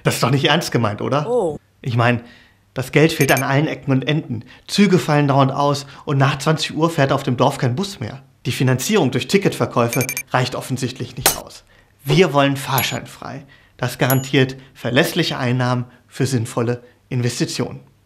Das ist doch nicht ernst gemeint, oder? Oh. Ich meine, das Geld fehlt an allen Ecken und Enden. Züge fallen dauernd aus und nach 20 Uhr fährt auf dem Dorf kein Bus mehr. Die Finanzierung durch Ticketverkäufe reicht offensichtlich nicht aus. Wir wollen fahrscheinfrei. Das garantiert verlässliche Einnahmen für sinnvolle Investitionen.